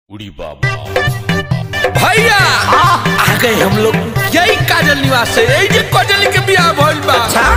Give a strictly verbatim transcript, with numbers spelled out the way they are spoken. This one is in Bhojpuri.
उड़ी बाबा भैया आ गए हम लोग यही काजल निवास से यही जे काजल के बियाह भइल बा।